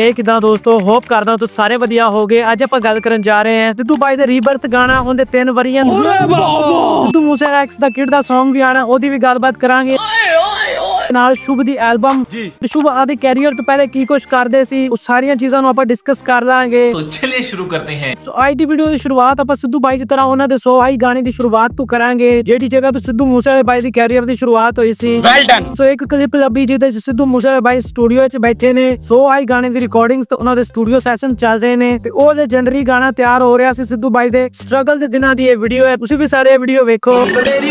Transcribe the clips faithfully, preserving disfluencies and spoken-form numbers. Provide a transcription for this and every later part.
ਇਹ ਕਿਦਾਂ ਦੋਸਤੋ, ਹੋਪ ਕਰਦਾ ਤੁਸੀਂ ਸਾਰੇ ਵਧੀਆ ਹੋਗੇ। ਅੱਜ ਆਪਾਂ ਗੱਲ ਕਰਨ ਜਾ ਰਹੇ ਹਾਂ ਸਿੱਧੂ ਬਾਈ ਦੇ ਰੀਬਰਥ ਗਾਣਾ, ਉਹਦੇ ਤਿੰਨ ਵਰੀਆਂ ਸਿੱਧੂ ਮੂਸੇਵਾਲਾ ਐਕਸ ਦਾ ਕਿਡ ਦਾ ਸੌਂਗ ਵੀ ਆਣਾ, ਉਹਦੀ ਵੀ ਗੱਲਬਾਤ ਕਰਾਂਗੇ। ਨਾਲ ਸ਼ੁਭ ਦੀ ਐਲਬਮ, ਸ਼ੁਭ ਆਦੇ ਕੈਰੀਅਰ ਤੋਂ ਪਹਿਲੇ ਕੀ ਕੁਝ ਕਰਦੇ ਸੀ, ਉਹ ਸਾਰੀਆਂ ਚੀਜ਼ਾਂ ਨੂੰ ਆਪਾਂ ਡਿਸਕਸ ਕਰ ਲਾਂਗੇ। तो चलिए शुरू करते हैं। ਸੋ ਅੱਜ ਦੀ ਵੀਡੀਓ ਦੀ ਸ਼ੁਰੂਆਤ ਆਪਾਂ ਸਿੱਧੂ ਬਾਈ ਦੀ ਤਰ੍ਹਾਂ ਉਹਨਾਂ ਦੇ ਸੌ ਆਈ ਗਾਣੇ ਦੀ ਸ਼ੁਰੂਆਤ ਤੋਂ ਕਰਾਂਗੇ, ਜਿਹੜੀ ਜਗ੍ਹਾ ਤੋਂ ਸਿੱਧੂ ਮੂਸੇਵਾਲੇ ਬਾਈ ਦੀ ਕੈਰੀਅਰ ਦੀ ਸ਼ੁਰੂਆਤ ਹੋਈ ਸੀ। Well done. ਸੋ ਇੱਕ ਕਲਿੱਪ ਲੱਭੀ ਜਿਹਦੇ ਵਿੱਚ ਸਿੱਧੂ ਮੂਸੇਵਾਲੇ ਬਾਈ ਸਟੂਡੀਓ 'ਚ ਬੈਠੇ ਨੇ, ਸੌ ਆਈ ਗਾਣੇ ਦੀ ਰਿਕਾਰਡਿੰਗਸ ਤੇ ਉਹਨਾਂ ਦੇ ਸਟੂਡੀਓ ਸੈਸ਼ਨ ਚੱਲ ਰਹੇ ਨੇ ਤੇ ਉਹ ਲੈਜੈਂਡਰੀ ਗਾਣਾ ਤਿਆਰ ਹੋ ਰਿਹਾ ਸੀ ਸਿੱਧੂ ਬਾਈ ਦੇ ਸਟਰਗਲ ਦੇ ਦਿਨਾਂ ਦੀ ਇਹ ਵੀਡੀਓ ਹੈ। ਤੁਸੀਂ ਵੀ ਸਾਰੇ ਵੀਡੀਓ ਵੇਖੋ।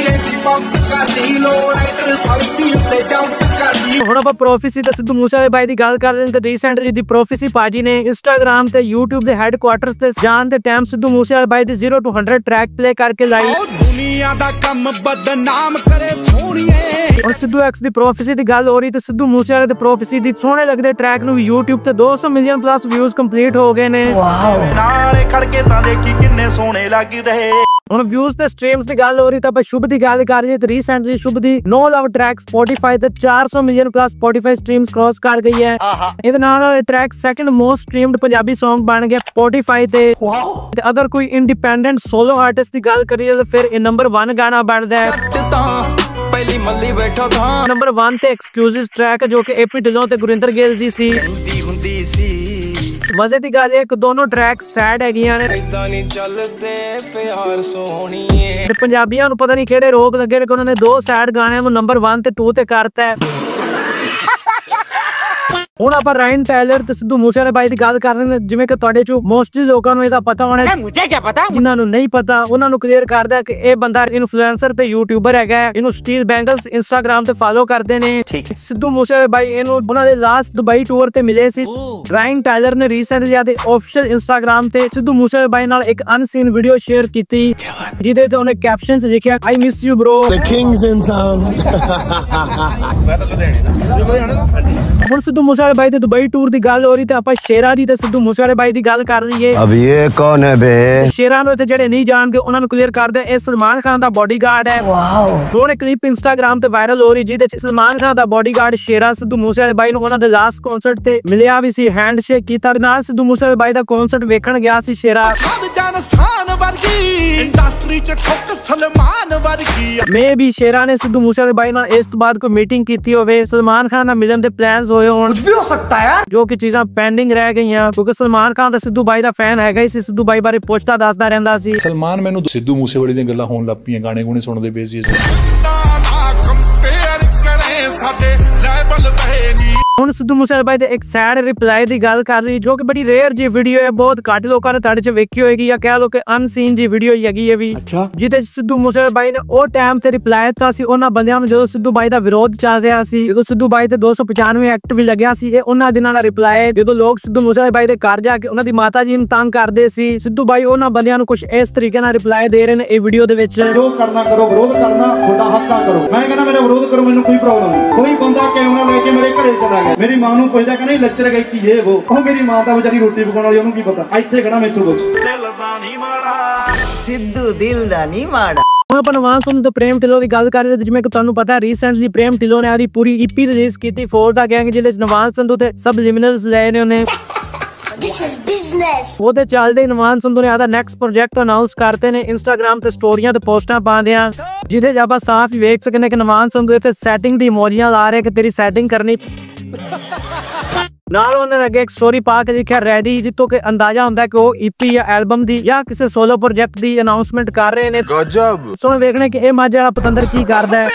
ਹੁਣ ਆਪਾਂ ਪ੍ਰੋਫੈਸੀ ਤੇ ਸਿੱਧੂ ਮੂਸੇਵਾਲੇ ਬਾਈ ਦੀ ਗੱਲ ਕਰਦੇ ਹਾਂ ਤੇ ਰੀਸੈਂਟਲੀ ਦੀ ਪ੍ਰੋਫੈਸੀ ਪਾਜੀ ਨੇ ਇੰਸਟਾਗ੍ਰਾਮ ਤੇ YouTube ਦੇ ਹੈਡਕੁਆਟਰਸ ਤੇ ਜਾਣ ਦੇ ਟਾਈਮ ਸਿੱਧੂ ਮੂਸੇਵਾਲੇ ਬਾਈ ਦੀ zero two hundred track play ਕਰਕੇ ਲਾਈ। ਦੁਨੀਆ ਦਾ ਕੰਮ ਬਦਨਾਮ ਕਰੇ ਸੋਹਣੀਏ। ਹੁਣ ਸਿੱਧੂ ਐਕਸ ਦੀ ਪ੍ਰੋਫੈਸੀ ਦੀ ਗੱਲ ਹੋ ਰਹੀ ਤੇ ਸਿੱਧੂ ਮੂਸੇਵਾਲੇ ਦੀ ਪ੍ਰੋਫੈਸੀ ਦੀ ਸੋਹਣੇ ਲੱਗਦੇ ਟਰੈਕ ਨੂੰ YouTube ਤੇ ਦੋ ਸੌ ਮਿਲੀਅਨ ਪਲੱਸ ਵਿਊਜ਼ ਕੰਪਲੀਟ ਹੋ ਗਏ ਨੇ। ਵਾਓ, ਨਾਲੇ ਖੜ ਕੇ ਤਾਂ ਦੇਖੀ ਕਿੰਨੇ ਸੋਹਣੇ ਲੱਗਦੇ। ਹੁਣ ਵਿਊਜ਼ ਤੇ ਸਟ੍ਰੀਮਸ ਦੀ ਗੱਲ ਹੋ ਰਹੀ ਤਾਂ ਆਪਾਂ ਸ਼ੁਭ ਦੀ ਗੱਲ ਕਰ ਰਹੀ ਤੇ ਰੀਸੈਂਟਲੀ ਸ਼ੁਭ ਦੀ ਨੋ ਲਵ ਟਰੈਕ ਸਪੋਟੀਫਾਈ ਤੇ ਚਾਰ ਸੌ million plus Spotify streams cross ਕਰ ਗਈ ਹੈ। ਇਹਦੇ ਨਾਲ ਇਹ track second most streamed Punjabi Song ਬਣ ਗਿਆ ਸਪੋਟੀਫਾਈ ਤੇ। ਤੇ ਅਗਰ ਕੋਈ ਇੰਡੀਪੈਂਡੈਂਟ ਸੋਲੋ ਆਰਟਿਸਟ ਦੀ ਗੱਲ ਕਰੀਏ ਤਾਂ ਫਿਰ ਇਹ ਨੰਬਰ वन ਗਾਣਾ ਬਣਦਾ ਹੈ। ਪਹਿਲੀ ਮੱਲੀ ਬੈਠਾ ਥਾਂ ਨੰਬਰ वन ਤੇ ਐਕਸਕਿਊਜ਼ਸ ਟਰੈਕ ਜੋ ਕਿ ਏਪੀ ਢਿੱਲੋਂ ਤੇ ਗੁਰਿੰਦਰ ਗਿੱਲ ਦੀ ਸੀ। ਹੁੰਦੀ ਸੀ ਮਜ਼ੇ ਦੀ ਗੱਲ ਇਹ ਕਿ ਦੋਨੋਂ ਟਰੈਕ ਸੈਡ ਹੈਗੀਆਂ ਨੇ। ਇਦਾਂ ਨਹੀਂ ਚੱਲਦੇ ਪਿਆਰ ਸੋਹਣੀਏ। ਤੇ ਪੰਜਾਬੀਆਂ ਨੂੰ ਪਤਾ ਨਹੀਂ ਕਿਹੜੇ ਰੋਗ ਲੱਗੇ ਨੇ ਕਿ ਉਹਨਾਂ ਨੇ ਦੋ ਸੈਡ ਗਾਣਿਆਂ ਨੂੰ ਨੰਬਰ वन ਤੇ टू ਤੇ ਕਰਤਾ ਹੈ। ਹੁਣ ਆਪਾਂ ਰਾਇਨ ਟਾਇਲਰ ਤੇ ਸਿੱਧੂ ਮੂਸੇਵਾਲੇ ਬਾਈ ਦੀ ਗੱਲ ਕਰ ਰਹੇ ਨੇ, ਜਿਵੇਂ ਕਿ ਤੁਹਾਡੇ ਚੋਂ ਮੋਸਟਲੀ ਲੋਕਾਂ ਨੂੰ ਇਹਦਾ ਪਤਾ ਹੋਣਾ, ਮੁਝੇ ਕੀ ਪਤਾ, ਜਿਨ੍ਹਾਂ ਨੂੰ ਨਹੀਂ ਪਤਾ ਉਹਨਾਂ ਨੂੰ ਕਲੀਅਰ ਕਰਦਾ ਕਿ ਇਹ ਬੰਦਾ ਇਨਫਲੂਐਂਸਰ ਤੇ ਯੂਟਿਊਬਰ ਹੈਗਾ। ਇਹਨੂੰ ਸਟੀਲ ਬੈਂਗਲਸ ਇੰਸਟਾਗ੍ਰਾਮ ਤੇ ਫਾਲੋ ਕਰਦੇ ਨੇ। ਸਿੱਧੂ ਮੂਸੇਵਾਲੇ ਬਾਈ ਇਹਨੂੰ ਉਹਨਾਂ ਦੇ ਲਾਸਟ ਦੁਬਈ ਟੂਰ ਤੇ ਮਿਲੇ ਸੀ। ਰਾਇਨ ਟਾਇਲਰ ਨੇ ਰੀਸੈਂਟਲੀ ਆਦੇ ਆਫੀਸ਼ੀਅਲ ਇੰਸਟਾਗ੍ਰਾਮ ਤੇ ਸਿੱਧੂ ਮੂਸੇਵਾਲੇ ਬਾਈ ਨਾਲ ਇੱਕ ਅਨਸੀਨ ਵੀਡੀਓ ਸ਼ੇਅਰ ਕੀਤੀ, ਜਿਹਦੇ ਤੇ ਉਹਨੇ ਕੈਪਸ਼ਨ 'ਚ ਲਿਖਿਆ I miss you bro, the kings in town. ਮੈਂ ਤਾਂ ਲੁਧਿਆਣੇ ਦਾ। ਹੁਣ ਸਿੱਧੂ ਮੂਸੇਵਾਲੇ ਬਾਈ ਦੇ ਦੁਬਈ ਟੂਰ ਦੀ ਗੱਲ ਹੋ ਰਹੀ ਤੇ ਆਪਾਂ ਸ਼ੇਰਾ ਦੀ ਤੇ ਸਿੱਧੂ ਮੂਸੇਵਾਲੇ ਬਾਈ ਦੀ ਗੱਲ ਕਰ ਲਈਏ। ਅਬ ਇਹ ਕੌਣ ਹੈ ਬੇ? ਸ਼ੇਰਾ ਨੂੰ ਤੇ ਜਿਹੜੇ ਨਹੀਂ ਜਾਣਦੇ ਉਹਨਾਂ ਨੂੰ ਕਲੀਅਰ ਕਰਦੇ, ਇਹ ਸਲਮਾਨ ਖਾਨ ਦਾ ਬਾਡੀਗਾਰਡ ਹੈ। ਵਾਓ। ਹੁਣ ਇੱਕ ਕਲਿੱਪ ਇੰਸਟਾਗ੍ਰਾਮ ਤੇ ਵਾਇਰਲ ਹੋ ਰਹੀ ਜਿਹਦੇ ਚ ਸਲਮਾਨ ਖਾਨ ਦਾ ਬਾਡੀਗਾਰਡ ਸ਼ੇਰਾ ਸਿੱਧੂ ਮੂਸੇਵਾਲੇ ਬਾਈ ਨੂੰ ਉਹਨਾਂ ਦੇ ਲਾਸਟ ਕਨਸਰਟ ਤੇ ਮਿਲਿਆ ਵੀ ਸੀ, ਹੈਂਡਸ਼ੇਕ ਕੀਤਾ, ਨਾਲ ਸਿੱਧੂ ਮੂਸੇਵਾਲੇ ਬਾਈ ਦਾ ਕਨਸਰਟ ਵੇਖਣ ਗਿਆ ਸੀ ਸ਼ੇਰਾ। ਇੰਡਸਟਰੀ ਚ ਠੋਕ ਸਲਮਾਨ ਵਰਗੀ। ਮੇ ਵੀ ਸ਼ੇਰਾ ਨੇ ਸਿੱਧੂ ਮੂਸੇਵਾਲੇ ਬਾਈ ਨਾਲ ਇਸ ਤੋਂ ਬਾਅਦ ਕੋਈ ਮੀਟਿੰਗ ਕੀਤੀ ਹੋਵੇ, ਸਲਮਾਨ ਖਾਨ ਨਾਲ ਮਿਲਣ ਦੇ ਪਲਾਨਸ ਹੋਏ ਹੋਣ, ਕੁਝ ਵੀ ਹੋ ਸਕਦਾ ਹੈ, ਜੋ ਕਿ ਚੀਜ਼ਾਂ ਪੈਂਡਿੰਗ ਰਹਿ ਗਈਆਂ ਕਿਉਂਕਿ ਸਲਮਾਨ ਖਾਨ ਦਾ ਸਿੱਧੂ ਬਾਈ ਦਾ ਫੈਨ ਹੈਗਾ ਹੀ ਸੀ, ਸਿੱਧੂ ਬਾਈ ਬਾਰੇ ਪੁੱਛਦਾ ਦੱਸਦਾ ਰਹਿੰਦਾ ਸੀ। ਸਲਮਾਨ ਮੈਨੂੰ ਸਿੱਧੂ ਮੂਸੇਵਾਲੇ ਦੀਆਂ ਗੱਲਾਂ ਹੋਣ ਲੱਗ ਪਈਆਂ, ਗਾਣੇ ਗੁਣੇ ਸੁਣਦੇ ਪਏ ਸੀ। ਹੁਣ ਸਿੱਧੂ ਮੂਸੇਵਾਲੇ ਬਾਈ ਦੇ ਇੱਕ ਸੈਡ ਰਿਪਲਾਈ ਦੀ ਗੱਲ ਕਰ ਲਈ, ਜੋ ਕਿ ਬੜੀ ਰੇਅਰ ਜੀ ਵੀਡੀਓ ਹੈ, ਬਹੁਤ ਘੱਟ ਲੋਕਾਂ ਨੇ ਤੁਹਾਡੇ 'ਚ ਵੇਖੀ ਹੋਏਗੀ ਜਾਂ ਕਹਿ ਲੋ ਕਿ ਅਨਸੀਨ ਜੀ ਵੀਡੀਓ ਹੈਗੀ ਹੈ ਵੀ, ਜਿਹਦੇ ਸਿੱਧੂ ਮੂਸੇਵਾਲੇ ਬਾਈ ਨੇ ਉਹ ਟਾਈਮ ਤੇ ਰਿਪਲਾਈ ਦਿੱਤਾ ਸੀ ਉਹਨਾਂ ਬੰਦਿਆਂ ਨੂੰ ਜਦੋਂ ਸਿੱਧੂ ਬਾਈ ਦਾ ਵਿਰੋਧ ਚੱਲ ਰਿਹਾ ਸੀ, ਜਦੋਂ ਸਿੱਧੂ ਬਾਈ ਤੇ ਦੋ ਸੌ ਪਚਾਨਵੇਂ ਐਕਟ ਵੀ ਲੱਗਿਆ ਸੀ। ਇਹ ਉਹਨਾਂ ਦਿਨਾਂ ਦਾ ਰਿਪਲਾਈ ਜਦੋਂ ਲੋਕ ਸਿੱਧੂ ਮੂਸੇਵਾਲੇ ਬਾਈ ਦੇ ਘਰ ਜਾ ਕੇ ਉਹਨਾਂ ਦੀ ਮਾਤਾ ਜੀ ਨੂੰ ਤੰਗ ਕਰਦੇ ਸੀ। ਸਿੱਧੂ ਬਾਈ ਉਹਨਾਂ ਬੰਦਿਆਂ ਨੂੰ ਕੁਝ ਇਸ ਤਰੀਕੇ ਨਾਲ ਰਿਪਲਾਈ ਦੇ ਰਹੇ ਨੇ ਇਹ ਵੀਡੀਓ ਦੇ ਵਿੱਚ। ਜੋ ਕਰਨਾ ਕਰੋ, ਵਿਰੋਧ ਕਰਨਾ ਤੁਹਾਡਾ ਹੱਕ ਆ, ਕਰੋ। ਮੈਂ ਕਹਿੰਦਾ ਮੇਰਾ ਵਿਰੋਧ ਕਰੋ, ਮੈਨੂੰ ਕੋਈ ਪ੍ਰੋਬਲਮ ਨਹੀਂ। ਕੋਈ ਬੰਦਾ ਕੈਮਰਾ ਲੈ ਕੇ ਮੇਰੇ ਘਰੇ ਚਲਾ ਗਿਆ, ਮੇਰੀ ਮਾਂ ਨੂੰ ਪੁੱਛਦਾ ਕਹਿੰਦਾ ਲੱਚਰ ਗਈ ਕੀ ਇਹ ਉਹ ਉਹ ਮੇਰੀ ਮਾਂ ਤਾਂ ਵਿਚਾਰੀ ਰੋਟੀ ਪਕਾਉਣ ਵਾਲੀ, ਉਹਨੂੰ ਕੀ ਪਤਾ। ਇੱਥੇ ਖੜਾ ਮੈਥੋਂ ਕੁਝ ਦਿਲ ਦਾ ਨਹੀਂ ਮਾੜਾ, ਸਿੱਧੂ ਦਿਲ ਦਾ ਨਹੀਂ ਮਾੜਾ। ਹੁਣ ਆਪਾਂ ਨਵਾਂ ਸੰਧੂ ਤੇ ਪ੍ਰੇਮ ਢਿੱਲੋਂ ਦੀ ਗੱਲ ਕਰ ਰਹੇ ਤੇ ਜਿਵੇਂ ਕਿ ਤੁਹਾਨੂੰ ਪਤਾ ਰੀਸੈਂਟਲੀ ਪ੍ਰੇਮ ਢਿੱਲੋਂ ਨੇ ਆਦੀ ਪੂਰੀ ਈਪੀ ਰਿਲੀਜ਼ ਕੀਤੀ ਫੋਰ ਦਾ ਗੈਂਗ, ਜਿਹਦੇ ਚ ਨਵਾਂ ਸੰਧੂ ਤੇ ਸਬਲਿਮਿਨਲਸ ਲਏ ਨੇ ਉਹਨੇ। ਉਹਦੇ ਚੱਲਦੇ ਨਵਾਂ ਸੰਧੂ ਨੇ ਆਦਾ ਨੈਕਸਟ ਪ੍ਰੋਜੈਕਟ ਅਨਾਉਂਸ ਕਰਤੇ ਨੇ ਇੰਸਟਾਗ੍ਰਾਮ ਤੇ ਸਟੋਰੀਆਂ ਤੇ ਪੋਸਟਾਂ ਪਾਉਂਦੇ ਆ, ਜਿਹਦੇ ਚ ਆਪਾਂ ਸਾਫ਼ ਹੀ ਵੇਖ ਸਕਦੇ ਕਿ ਨਵਾਂ ਸੰਧੂ ਇੱਥੇ ਸੈਟਿੰਗ ਦੀ ਇਮੋਜੀਆਂ ਲਾ ਰਿਹਾ ਕਿ ਤੇਰੀ ਸੈਟਿੰਗ ਕਰਨੀ। ਨਾਲ ਉਹਨਾਂ ਨੇ ਅੱਗੇ ਇੱਕ ਸਟੋਰੀ ਪਾ ਕੇ ਲਿਖਿਆ ਰੈਡੀ, ਜਿੱਤੋਂ ਕਿ ਅੰਦਾਜ਼ਾ ਹੁੰਦਾ ਕਿ ਉਹ ਈਪੀ ਜਾਂ ਐਲਬਮ ਦੀ ਜਾਂ ਕਿਸੇ ਸੋਲੋ ਪ੍ਰੋਜੈਕਟ ਦੀ ਅਨਾਉਂਸਮੈਂਟ ਕਰ ਰਹੇ ਨੇ। ਗਜਬ। ਸੋ ਵੇਖਣੇ ਕਿ ਇਹ ਮਾਝੇ ਵਾਲਾ ਪਤੰਦਰ ਕੀ ਕਰਦਾ ਹੈ।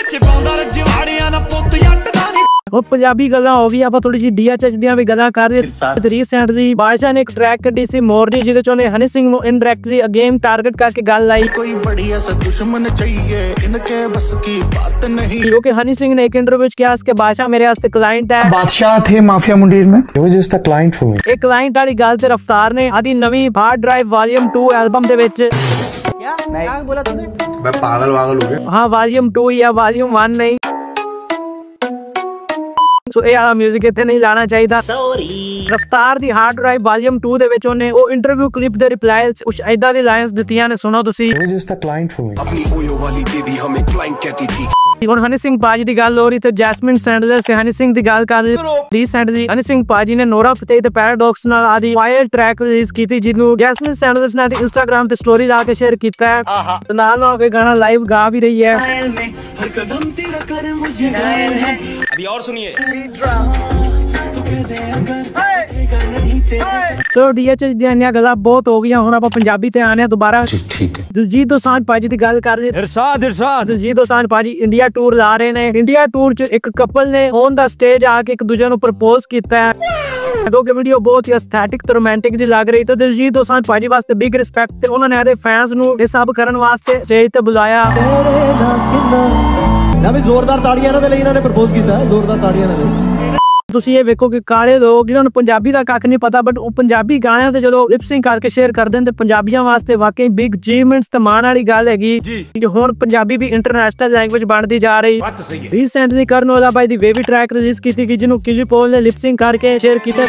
ਉਹ ਪੰਜਾਬੀ ਗੱਲਾਂ ਹੋ ਗਈ, ਆਪਾਂ ਥੋੜੀ ਜਿਹੀ ਡੀਐਚਐਚ ਦੀਆਂ ਵੀ ਗੱਲਾਂ ਕਰ ਰਹੇ। ਰੀਸੈਂਟਲੀ ਬਾਦਸ਼ਾਹ ਨੇ ਇੱਕ ਟਰੈਕ ਕੱਢੀ ਸੀ ਮੋਰਨੀ, ਜਿਹਦੇ ਚ ਉਹਨੇ ਹਨੀ ਸਿੰਘ ਨੂੰ ਇਨਡਾਇਰੈਕਟਲੀ ਅਗੇਨ ਟਾਰਗੇਟ ਕਰਕੇ ਗੱਲ ਲਾਈ। ਕੋਈ ਬੜੀਆ ਸੇ ਦੁਸ਼ਮਨ ਚਾਹੀਏ ਇਨਕੇ ਬਸ ਕੀ ਬਾਤ ਨਹੀਂ, ਕਿਉਂਕਿ ਹਨੀ ਸਿੰਘ ਨੇ ਇੱਕ ਇੰਟਰਵਿਊ ਚ ਕਿਹਾ ਕਿ ਬਾਦਸ਼ਾਹ ਮੇਰੇ ਵਾਸਤੇ ਕਲਾਇੰਟ ਹੈ। ਬਾਦਸ਼ਾਹ थे माफिया मुंडीर में, he was just a client for me। ਇਹ ਕਲਾਇੰਟ ਵਾਲੀ ਗੱਲ ਤੇ ਰਫਤਾਰ ਨੇ ਆਦੀ ਨਵੀਂ hard drive volume two album ਦੇ ਵਿੱਚ क्या क्या बोला तूने? मैं पागल वागल हो गया। हाँ वालीयूम टू या वालीयूम वन नहीं। ਸੋ ਇਹ ਵਾਲਾ 뮤직 ਇੱਥੇ ਨਹੀਂ ਲਾਣਾ ਚਾਹੀਦਾ। ਰਫਤਾਰ ਦੀ ਹਾਰਡ ਡਰਾਈਵ ਵਾਲੀਅਮ ਟੂ ਦੇ ਵਿੱਚ ਉਹਨੇ ਉਹ ਇੰਟਰਵਿਊ ਕਲਿੱਪ ਦੇ ਰਿਪਲਾਈ ਕੁਝ ਐਦਾਂ ਦੀ ਲਾਈਨਸ ਦਿੱਤੀਆਂ ਨੇ, ਸੁਣੋ ਤੁਸੀਂ। just a client for me. अपनी ओयो वाली बेबी हमें क्लाइंट कहती थी। ਹੁਣ ਹਨੀ ਸਿੰਘ ਪਾਜੀ ਦੀ ਗੱਲ ਹੋ ਰਹੀ ਤੇ ਜੈਸਮਿਨ ਸੈਂਡਲਰ ਤੇ ਹਨੀ ਸਿੰਘ ਦੀ ਗੱਲ ਕਰ ਰਹੀ। ਰੀਸੈਂਟਲੀ ਹਨੀ ਸਿੰਘ ਪਾਜੀ ਨੇ ਨੋਰਾ ਫਤੇਹੀ ਤੇ ਪੈਰਾਡੌਕਸ ਨਾਲ ਆਦੀ ਫਾਇਰ ਟਰੈਕ ਰਿਲੀਜ਼ ਕੀਤੀ, ਜਿਹਨੂੰ ਜੈਸਮਿਨ ਸੈਂਡਲਰ ਨੇ ਤੇ ਇੰਸਟਾਗ੍ਰਾਮ ਤੇ ਸਟੋਰੀ ਲਾ ਕੇ ਸ਼ੇਅਰ ਕੀਤਾ ਹੈ ਤੇ ਨਾਲ ਨਾਲ ਕੇ ਗਾਣਾ ਲਾਈਵ ਗਾ ਵੀ ਰਹੀ ਹੈ। हर कदम तेरा कर मुझे घायल है। अभी और सुनिए। तो ਡੀਐਚਐਸ ਦੀਆਂ ਇੰਨੀਆਂ ਗੱਲਾਂ ਬਹੁਤ ਹੋ ਗਈਆਂ, ਹੁਣ ਆਪਾਂ ਪੰਜਾਬੀ ਤੇ ਆਨੇ ਆ ਦੁਬਾਰਾ। ठीक है। ਦਿਲਜੀਤ ਦੋਸਾਂਝ ਪਾਜੀ ਦੀ ਗੱਲ ਕਰ ਰਹੇ। ਇਰਸ਼ਾਦ ਇਰਸ਼ਾਦ ਦਿਲਜੀਤ ਦੋਸਾਂਝ ਪਾਜੀ ਇੰਡੀਆ ਟੂਰ ਲਾ ਰਹੇ ਨੇ। ਇੰਡੀਆ ਟੂਰ ਚ ਇੱਕ ਕਪਲ ਨੇ ਔਨ ਦਾ ਸਟੇਜ ਆ ਕੇ ਇੱਕ ਦੂਜੇ ਨੂੰ ਪ੍ਰਪੋਜ਼ ਕੀਤਾ ਹੈ, ਜੋ ਕਿ ਵੀਡੀਓ ਬਹੁਤ ਹੀ ਐਸਥੈਟਿਕ ਤੇ ਰੋਮਾਂਟਿਕ ਜੀ ਲੱਗ ਰਹੀ। ਤੇ ਦਿਲਜੀਤ ਦੋਸਾਂਝ ਪਾਜੀ ਵਾਸਤੇ ਬਿਗ ਰਿਸਪੈਕਟ ਤੇ ਉਹਨਾਂ ਨੇ ਆਪਣੇ ਫੈਨਸ ਨੂੰ ਇਹ ਸਭ ਕਰਨ ਵਾਸਤੇ ਸਟੇਜ ਤੇ ਬੁਲਾਇਆ। ਨਾ ਵੀ ਜ਼ੋਰਦਾਰ ਤਾੜੀਆਂ ਇਹਨਾਂ ਦੇ ਲਈ ਇਹਨਾਂ ਨੇ ਪ੍ਰਪੋਜ਼ ਕੀਤਾ, ਜ਼ੋਰਦਾਰ ਤਾੜੀਆਂ ਇਹਨਾਂ ਦੇ। ਤੁਸੀਂ ਇਹ ਵੇਖੋ ਕਿ ਕਾਲੇ ਲੋਕ ਜਿਨ੍ਹਾਂ ਨੂੰ ਪੰਜਾਬੀ ਦਾ ਕੱਖ ਨਹੀਂ ਪਤਾ, ਬਟ ਉਹ ਪੰਜਾਬੀ ਗਾਣਿਆਂ ਤੇ ਜਦੋਂ ਲਿਪਸਿੰਗ ਕਰਕੇ ਸ਼ੇਅਰ ਕਰਦੇ ਨੇ ਤੇ ਪੰਜਾਬੀਆਂ ਵਾਸਤੇ ਵਾਕਈ ਬਿਗ ਅਚੀਵਮੈਂਟਸ ਤੇ ਮਾਣ ਵਾਲੀ ਗੱਲ ਹੈਗੀ ਕਿ ਹੁਣ ਪੰਜਾਬੀ ਵੀ ਇੰਟਰਨੈਸ਼ਨਲ ਲੈਂਗੁਏਜ ਬਣਦੀ ਜਾ ਰਹੀ। ਰੀਸੈਂਟਲੀ ਕਰਨ ਔਜਲਾ ਬਾਈ ਦੀ ਵੇਵੀ ਟਰੈਕ ਰਿਲੀਜ਼ ਕੀਤੀ ਗਈ, ਜਿਹਨੂੰ ਕਿਲੀ ਪੋਲ ਨੇ ਲਿਪਸਿੰਗ ਕਰਕੇ ਸ਼ੇਅਰ ਕੀਤਾ।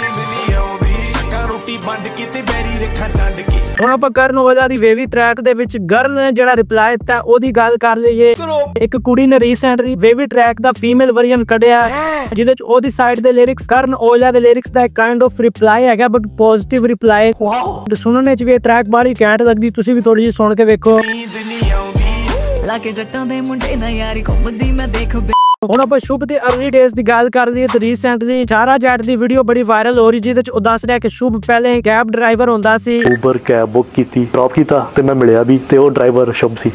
ਹੁਣ ਆਪਾਂ ਕਰਨ ਔਜਲਾ ਦੀ ਵੇਵੀ ਟਰੈਕ ਦੇ ਵਿੱਚ ਗਰਲ ਨੇ ਜਿਹੜਾ ਰਿਪਲਾਈ ਦਿੱਤਾ ਉਹਦੀ ਗੱਲ ਕਰ ਲਈਏ। ਇੱਕ ਕੁੜੀ ਨੇ ਰੀਸੈਂਟਲੀ ਵੇਵੀ ਟਰੈਕ ਦਾ ਫੀਮੇਲ ਵਰਜ਼ਨ ਕੱਢਿਆ, ਜਿਹਦੇ ਚ ਉਹਦੀ ਸਾਈਡ ਦੇ ਲਿਰਿਕਸ ਕਰਨ ਔਜਲਾ ਦੇ ਲਿਰਿਕਸ ਦਾ ਇੱਕ ਕਾਈਂਡ ਆਫ ਰਿਪਲਾਈ ਹੈਗਾ, ਬਟ ਪੋਜ਼ਿਟਿਵ ਰਿਪਲਾਈ। ਸੁਣਨ ਚ ਵੀ ਇਹ ਟਰੈਕ ਬੜੀ ਘੈਂਟ ਲੱਗਦੀ, ਤੁਸੀਂ ਵੀ ਥੋੜੀ ਜਿਹੀ ਸੁਣ ਕੇ ਵੇਖੋ। ਲਾਗੇ ਜੱਟਾਂ ਦੇ ਮੁੰਡੇ ਨਾ ਯਾਰੀ ਘੁੰਮਦੀ ਮੈਂ ਦੇਖ। ਹੁਣ ਆਪਾਂ ਸ਼ੁਭ ਦੇ ਅਰਲੀ ਡੇਜ਼ ਦੀ ਗੱਲ ਕਰ ਲਈਏ ਤੇ ਰੀਸੈਂਟਲੀ ਚਾਰਾ ਜੱਟ ਦੀ ਵੀਡੀਓ ਬੜੀ ਵਾਇਰਲ ਹੋ ਰਹੀ, ਜਿਹਦੇ ਚ ਉਹ ਦੱਸ ਰਿਹਾ ਕਿ ਸ਼ੁਭ ਪਹਿਲੇ ਕੈਬ ਡਰਾਈਵਰ ਹੁੰਦਾ ਸੀ। ਉਬਰ ਕੈਬ ਬੁੱਕ ਕੀਤੀ, ਡ੍ਰੌਪ ਕੀਤਾ ਤੇ ਮੈਂ ਮਿਲਿਆ ਵੀ ਤੇ ਉਹ ਡਰਾਈਵਰ ਸ਼ੁਭ ਸੀ।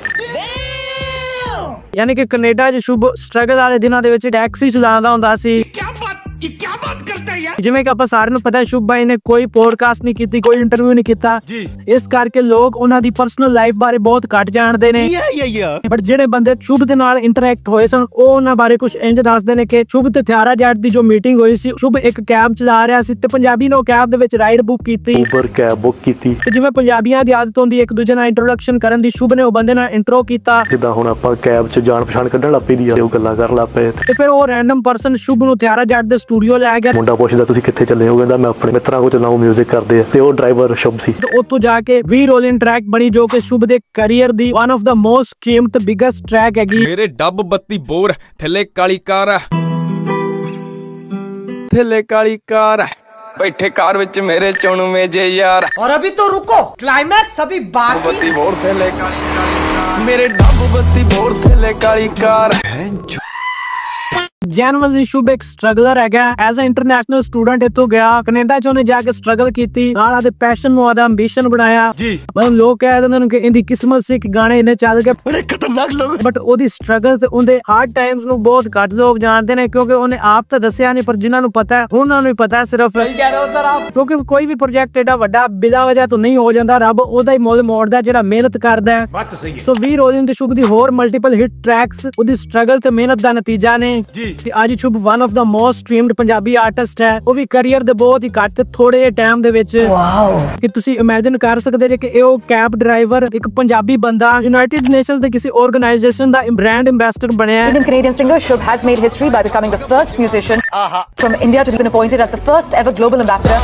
ਯਾਨੀ ਕਿ ਕੈਨੇਡਾ 'ਚ ਸ਼ੁਭ ਸਟਰਗਲ ਵਾਲੇ ਦਿਨਾਂ ਦੇ ਵਿੱਚ ਟੈਕਸੀ ਚਲਾਉਂਦਾ ਹੁੰਦਾ ਸੀ। ਜਿਵੇਂ ਕਿ ਆਪਾਂ ਸਾਰਿਆਂ ਨੂੰ ਪਤਾ, ਸ਼ੁਭ ਬਾਈ ਨੇ ਕੋਈ ਪੋਡਕਾਸਟ ਨਹੀਂ ਕੀਤੀ, ਕੋਈ ਇੰਟਰਵਿਊ ਨਹੀਂ ਕੀਤਾ, ਇਸ ਕਰਕੇ ਲੋਕ ਉਹਨਾਂ ਦੀ ਪਰਸਨਲ ਲਾਈਫ ਬਾਰੇ ਬਹੁਤ ਘੱਟ ਜਾਣਦੇ ਨੇ। ਬਟ ਜਿਹੜੇ ਬੰਦੇ ਸ਼ੁਭ ਦੇ ਨਾਲ ਇੰਟਰੈਕਟ ਹੋਏ ਸਨ, ਉਹ ਉਹਨਾਂ ਬਾਰੇ ਕੁਝ ਇੰਜ ਦੱਸਦੇ ਨੇ ਕਿ ਸ਼ੁਭ ਤੇ ਥਿਆਰਾ ਜੱਟ ਦੀ ਜੋ ਮੀਟਿੰਗ ਹੋਈ ਸੀ, ਸ਼ੁਭ ਇੱਕ ਕੈਬ ਚਲਾ ਰਿਹਾ ਸੀ ਤੇ ਪੰਜਾਬੀ ਨੇ ਉਹ ਕੈਬ ਦੇ ਵਿੱਚ ਰਾਈਡ ਬੁੱਕ ਕੀਤੀ। ਉਬਰ ਕੈਬ ਬੁੱਕ ਕੀਤੀ ਤੇ ਜਿਵੇਂ ਪੰਜਾਬੀਆਂ ਦੀ ਆਦਤ ਹੁੰਦੀ ਹੈ ਇੱਕ ਦੂਜੇ ਨਾਲ ਇੰਟਰੋਡਕਸ਼ਨ ਕਰਨ ਦੀ, ਸ਼ੁਭ ਨੇ ਉਹ ਬੰਦੇ ਨਾਲ ਇੰਟਰੋ ਕੀਤਾ। ਜਿੱਦਾਂ ਹੁਣ ਆਪਾਂ ਕੈਬ 'ਚ ਜਾਣ ਪਛਾਣ ਕੱਢਣ ਲੱਗ ਪਈ ਦੀ ਆ, ਉਹ ਗੱਲਾਂ ਕਰਨ ਲੱਗ ਪਏ ਤੇ ਫਿਰ ਉਹ ਰੈਂਡਮ ਪਰਸਨ ਸ਼ੁਭ ਨੂੰ ਥਿਆਰਾ ਜੱਟ ਦੇ ਸਟੂਡੀਓ ਲੈ ਗਿਆ। ਮੁੰਡਾ ਪੁੱਛਦਾ ਤੁਸੀਂ ਕਿੱਥੇ ਚੱਲੇ ਹੋ, ਕਹਿੰਦਾ ਮੈਂ ਆਪਣੇ ਮਿੱਤਰਾਂ ਕੋਲ ਚੱਲਾਂ, ਉਹ 뮤직 ਕਰਦੇ ਆ, ਤੇ ਉਹ ਡਰਾਈਵਰ ਸ਼ੁਭ ਸੀ। ਤੇ ਉੱਥੋਂ ਜਾ ਕੇ ਵੀ ਰੋਲਿੰਗ ਟਰੈਕ ਬਣੀ, ਜੋ ਕਿ ਸ਼ੁਭ ਦੇ ਕੈਰੀਅਰ ਦੀ one of the most streamed ਤੇ ਬਿਗੇਸਟ ਟਰੈਕ ਹੈਗੀ। ਮੇਰੇ ਡੱਬ ਬੱਤੀ ਬੋਰ ਥੱਲੇ ਕਾਲੀ ਕਾਰ, ਥੱਲੇ ਕਾਲੀ ਕਾਰ, बैठे कार विच मेरे चुन में जे यार। और अभी तो रुको, क्लाइमैक्स अभी बाकी। बत्ती बोर थले काली कार, मेरे डब बत्ती बोर थले काली कार। ਜੈਨੂਅਲੀ ਸ਼ੁਭ ਇੱਕ ਸਟਰਗਲਰ ਹੈਗਾ। ਐਜ਼ ਅ ਇੰਟਰਨੈਸ਼ਨਲ ਸਟੂਡੈਂਟ ਇੱਥੋਂ ਗਿਆ ਕੈਨੇਡਾ ਚ, ਉਹਨੇ ਜਾ ਕੇ ਸਟਰਗਲ ਕੀਤੀ, ਨਾਲ ਆਦੇ ਪੈਸ਼ਨ ਨੂੰ ਆਦਾ ਐਂਬੀਸ਼ਨ ਬਣਾਇਆ। ਮਤਲਬ ਲੋਕ ਕਹਿ ਦਿੰਦੇ ਨੇ ਕਿ ਇਹਦੀ ਕਿਸਮਤ ਸੀ ਕਿ ਗਾਣੇ ਇਹਨੇ ਚੱਲ ਗਏ, ਬੜੇ ਖਤਰਨਾਕ ਲੋਕ, ਬਟ ਉਹਦੀ ਸਟਰਗਲ ਤੇ ਉਹਦੇ ਹਾਰਡ ਟਾਈਮਸ ਨੂੰ ਬਹੁਤ ਘੱਟ ਲੋਕ ਜਾਣਦੇ ਨੇ, ਕਿਉਂਕਿ ਉਹਨੇ ਆਪ ਤਾਂ ਦੱਸਿਆ ਨਹੀਂ, ਪਰ ਜਿਨ੍ਹਾਂ ਨੂੰ ਪਤਾ ਹੈ ਉਹਨਾਂ ਨੂੰ ਹੀ ਪਤਾ ਸਿਰਫ। ਕਿਉਂਕਿ ਕੋਈ ਵੀ ਪ੍ਰੋਜੈਕਟ ਏਡਾ ਵੱਡਾ ਬਿਲਾ ਵਜ੍ਹਾ ਤੋਂ ਨਹੀਂ ਹੋ ਜਾਂਦਾ, ਰੱਬ ਉਹਦਾ ਹੀ ਮੁੱਲ ਮੋੜਦਾ ਜਿਹੜਾ ਮਿਹਨਤ ਕਰਦਾ ਹੈ। ਸੋ ਵੀ ਰੋਲਿੰਗ ਤੇ ਸ਼ੁਭ ਦੀ ਹੋਰ ਮਲਟੀਪਲ ਹਿੱਟ ਟਰੈਕਸ ਉਹਦੀ ਸਟਰਗਲ ਤੇ ਮਿਹਨਤ ਦਾ ਨਤੀਜਾ ਨੇ। ਤੇ ਅੱਜ Shubh one of the most streamed Punjabi artist ਹੈ, ਉਹ ਵੀ ਕੈਰੀਅਰ ਦੇ ਬਹੁਤ ਹੀ ਘੱਟ ਥੋੜੇ ਜਿਹੇ ਟਾਈਮ ਦੇ ਵਿੱਚ। ਕਿ ਤੁਸੀਂ ਇਮੇਜਿਨ ਕਰ ਸਕਦੇ ਜੇ ਕਿ ਇਹ ਉਹ ਕੈਬ ਡਰਾਈਵਰ ਇੱਕ ਪੰਜਾਬੀ ਬੰਦਾ ਯੂਨਾਈਟਿਡ ਨੇਸ਼ਨਸ ਦੇ ਕਿਸੇ ਆਰਗੇਨਾਈਜੇਸ਼ਨ ਦਾ ਬ੍ਰਾਂਡ ਐਂਬੈਸਡਰ ਬਣਿਆ। Indian Canadian singer Shubh has made history by becoming the first musician from India to be appointed as the first ever global ambassador.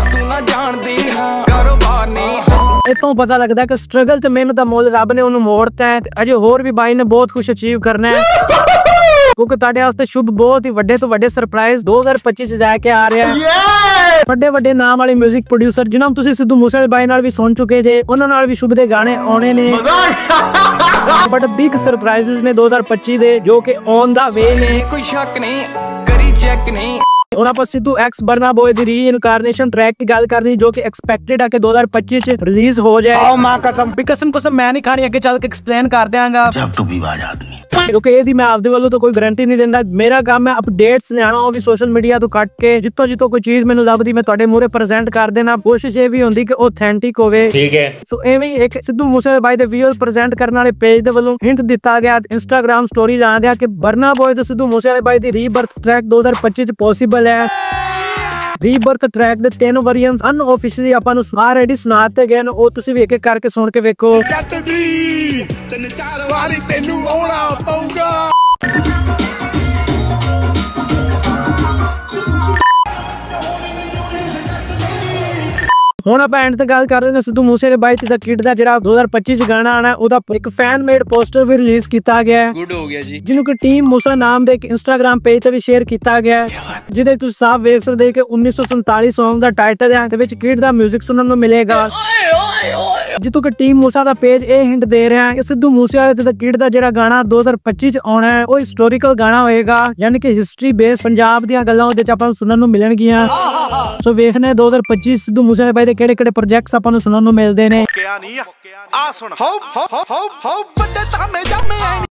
ਇਤੋਂ ਪਤਾ ਲੱਗਦਾ ਕਿ ਸਟਰਗਲ ਤੇ ਮਿਹਨਤ ਦਾ ਮੁੱਲ ਰੱਬ ਨੇ ਉਹਨੂੰ ਮੋੜਤਾ ਹੈ। ਅਜੇ ਹੋਰ ਵੀ ਬਾਈ ਨੇ ਬਹੁਤ ਕੁਝ ਅਚੀਵ ਕਰਨਾ ਹੈ, ਕਿਉਂਕਿ ਤੁਹਾਡੇ ਵਾਸਤੇ ਸ਼ੁਭ ਬਹੁਤ ਹੀ ਵੱਡੇ ਤੋਂ ਵੱਡੇ ਸਰਪ੍ਰਾਈਜ਼ ਦੋ ਹਜ਼ਾਰ ਪੱਚੀ ਚ ਲੈ ਕੇ ਆ ਰਿਹਾ ਹੈ। ਵੱਡੇ ਵੱਡੇ ਨਾਮ ਵਾਲੇ 뮤직 ਪ੍ਰੋਡਿਊਸਰ ਜਿਨ੍ਹਾਂ ਨੂੰ ਤੁਸੀਂ ਸਿੱਧੂ ਮੂਸੇਵਾਲੇ ਬਾਈ ਨਾਲ ਵੀ ਸੁਣ ਚੁੱਕੇ ਜੇ, ਉਹਨਾਂ ਨਾਲ ਵੀ ਸ਼ੁਭ ਦੇ ਗਾਣੇ ਆਉਣੇ ਨੇ। ਬਟ ਬਿਗ ਸਰਪ੍ਰਾਈਜ਼ਸ ਨੇ ਦੋ ਹਜ਼ਾਰ ਪੱਚੀ ਦੇ, ਜੋ ਕਿ ਔਨ ਦਾ ਵੇ ਨੇ, ਕੋਈ ਸ਼ੱਕ ਨਹੀਂ, ਕਰੀ ਚੈੱਕ ਨਹੀਂ। ਹੁਣ ਆਪਾਂ ਸਿੱਧੂ ਐਕਸ ਬਰਨਾ ਬੋਏ ਦੀ ਰੀ-ਇਨਕਾਰਨੇਸ਼ਨ ਟਰੈਕ ਦੀ ਗੱਲ ਕਰਨੀ, ਜੋ ਕਿ ਐਕਸਪੈਕਟਡ ਹੈ ਕਿ ਦੋ ਹਜ਼ਾਰ ਪੱਚੀ ਚ ਰਿਲੀਜ਼ ਹੋ ਜਾਏ। ਆਓ ਮਾਂ ਕਸਮ, ਵੀ ਕਸਮ ਕਸਮ ਮੈਂ ਨਹੀਂ ਖਾਣੀ, ਅੱਗੇ ਚੱਲ ਕੇ ਐਕਸਪਲੇਨ ਕਰ ਦਿਆਂਗਾ। ਜਬ ਤੂੰ ਵਿਵਾਦ ਆਦਮੀ, ਕਿਉਂਕਿ ਇਹਦੀ ਮੈਂ ਆਪਦੇ ਵੱਲੋਂ ਤਾਂ ਕੋਈ ਗਾਰੰਟੀ ਨਹੀਂ ਦਿੰਦਾ। ਮੇਰਾ ਕੰਮ ਹੈ ਅਪਡੇਟਸ ਲਿਆਣਾ, ਉਹ ਵੀ ਸੋਸ਼ਲ ਮੀਡੀਆ ਤੋਂ ਕੱਟ ਕੇ। ਜਿੱਥੋਂ ਜਿੱਥੋਂ ਕੋਈ ਚੀਜ਼ ਮੈਨੂੰ ਲੱਭਦੀ ਮੈਂ ਤੁਹਾਡੇ ਮੂਹਰੇ ਪ੍ਰੈਜ਼ੈਂਟ ਕਰ ਦੇਣਾ। ਕੋਸ਼ਿਸ਼ ਇਹ ਵੀ ਹੁੰਦੀ ਕਿ ਆਥੈਂਟਿਕ ਹੋਵੇ, ਠੀਕ ਹੈ। ਸੋ ਐਵੇਂ ਇੱਕ ਸਿੱਧੂ ਮੂਸੇਵਾਲੇ ਬਾਈ ਦੇ ਵੀਡੀਓ ਪ੍ਰੈਜ਼ੈਂਟ ਕਰਨ ਵਾਲੇ ਪੇਜ ਦੇ ਵੱਲੋਂ ਹਿੰਟ ਦਿੱਤਾ ਗਿਆ ਇੰਸਟਾਗ੍ਰਾਮ ਸਟੋਰੀ ਲਾ ਦਿਆ ਕਿ ਬਰਨਾ ਬੋਏ ਤੇ ਸਿੱਧੂ ਮੂਸੇਵਾਲੇ ਬਾਈ ਦੀ ਰੀਬਰਥ ਟਰੈਕ ਦੋ ਹਜ਼ਾਰ ਪੱਚੀ ਚ ਪੋਸੀਬਲ ਹੈ। ਰੀਬਰਥ ਟਰੈਕ ਦੇ ਤਿੰਨ ਵੇਰੀਐਂਟਸ ਅਨਆਫੀਸ਼ੀਅਲੀ ਆਪਾਂ ਨੂੰ ਆਲਰੇਡੀ ਸੁਣਾਤੇ ਗਏ ਨੇ, ਉਹ ਤੁਸੀਂ ਵੀ ਇੱਕ ਇੱਕ ਕਰਕੇ ਸੁਣ ਕੇ ਵੇਖੋ। ਜੱਟ ਦੀ ਤਿੰਨ ਚਾਰ ਵਾਰੀ ਤੈਨੂੰ ਆਉਣਾ ਪਊਗਾ। ਹੁਣ ਆਪਾਂ ਐਂਡ ਤੇ ਗੱਲ ਕਰ ਰਹੇ ਹਾਂ ਸਿੱਧੂ ਮੂਸੇ ਬਾਈ ਤੇ ਦਾ ਕਿਡ ਦਾ ਜਿਹੜਾ ਦੋ ਹਜ਼ਾਰ ਪੱਚੀ ਚ ਗਾਣਾ ਆਣਾ, ਉਹਦਾ ਇੱਕ ਫੈਨ ਮੇਡ ਪੋਸਟਰ ਵੀ ਰਿਲੀਜ਼ ਕੀਤਾ ਗਿਆ ਹੈ, ਗੁੱਡ ਹੋ ਗਿਆ ਜੀ, ਜਿਹਨੂੰ ਕਿ ਟੀਮ ਮੂਸਾ ਨਾਮ ਦੇ ਇੱਕ ਇੰਸਟਾਗ੍ਰਾਮ ਪੇਜ ਤੇ ਵੀ ਸ਼ੇਅਰ ਕੀਤਾ ਗਿਆ ਹੈ, ਜਿਹਦੇ ਤੁਸੀਂ ਸਾਫ਼ ਵੇਖ ਸਕਦੇ ਕਿ ਉੱਨੀ ਸੌ ਸੰਤਾਲੀ Song ਦਾ ਟਾਈਟਲ ਹੈ ਤੇ ਵਿੱਚ ਕਿਡ ਦਾ 뮤직 ਸੁਣਨ ਨੂੰ ਮਿਲੇਗਾ, ਜਿੱਥੋਂ ਕਿ ਟੀਮ ਮੂਸਾ ਦਾ ਪੇਜ ਇਹ ਹਿੰਟ ਦੇ ਰਿਹਾ ਹੈ ਕਿ ਸਿੱਧੂ ਮੂਸੇਵਾਲੇ ਤੇ ਕਿਡ ਦਾ ਜਿਹੜਾ ਗਾਣਾ ਦੋ ਹਜ਼ਾਰ ਪੱਚੀ ਚ ਆਉਣਾ ਹੈ ਉਹ ਹਿਸਟੋਰੀਕਲ ਗਾਣਾ ਹੋਏਗਾ, ਯਾਨੀ ਕਿ ਹਿਸਟਰੀ ਬੇਸ ਪੰਜਾਬ ਦੀਆਂ ਗੱਲਾਂ ਉਹਦੇ ਚ ਆਪਾਂ ਨੂੰ ਸੁਣਨ ਨੂੰ ਮਿਲਣਗੀਆਂ। ਸੋ ਵੇਖਨੇ ਦੋ ਹਜ਼ਾਰ ਪੱਚੀ ਸਿੱਧੂ ਮੂਸੇਵਾਲੇ ਬਾਈ ਦੇ ਕਿਹੜੇ ਕਿਹੜੇ ਪ੍ਰੋਜੈਕਟਸ ਆਪਾਂ ਨੂੰ ਸੁਣਨ ਨੂੰ ਮਿਲਦੇ ਨੇ। ਆ ਸੁਣ ਹੋ ਹੋ ਹੋ ਹੋ ਵੱਡੇ ਤਾਮੇ ਜਾਮੇ